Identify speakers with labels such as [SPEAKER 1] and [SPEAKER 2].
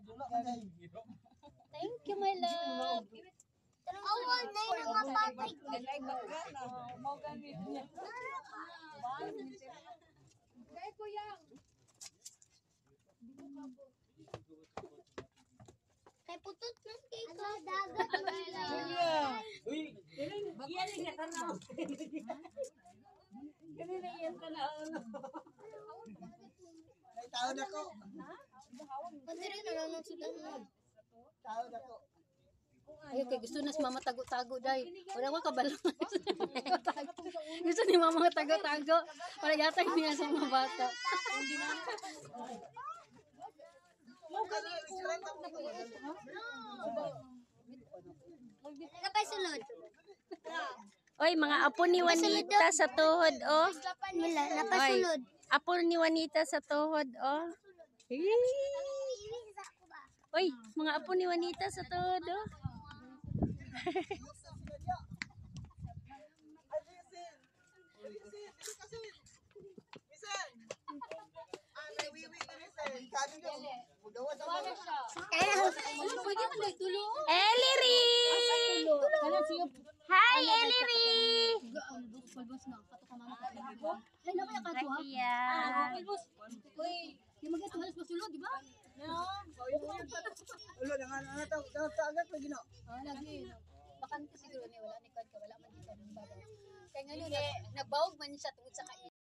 [SPEAKER 1] Thank you, my love.
[SPEAKER 2] Awal na yung mga papay.
[SPEAKER 1] Mau gamit niya. Kaya kuya.
[SPEAKER 2] Kay putot na kay ko. Dagat.
[SPEAKER 3] Uy, yan nga tanaw. Kanina yan tanaw.
[SPEAKER 4] May tawad ako.
[SPEAKER 2] Pwede na lang ng sudan mo.
[SPEAKER 4] Tawad ako.
[SPEAKER 1] Ay, okay, gusto na si mama tago-tago, day. Wala ko kabalang. Gusto ni mama tago-tago. Para yata niya sa mga bata.
[SPEAKER 2] Kapay sulod.
[SPEAKER 5] Oy, mga apo ni Juanita sa tuhod, oh.
[SPEAKER 2] Wala, napasulod.
[SPEAKER 5] Apo ni Juanita sa tuhod, oh. Oy, mga apo ni Juanita sa tuhod, oh. Ellery! Hi, Ellery! Rakia.
[SPEAKER 4] Ulo na nga agad lagi no.
[SPEAKER 1] Bakante siguro ni wala ni Kwan ka wala man di ka ng babaw. Kaya ngayon nagbawog man siya tungod sa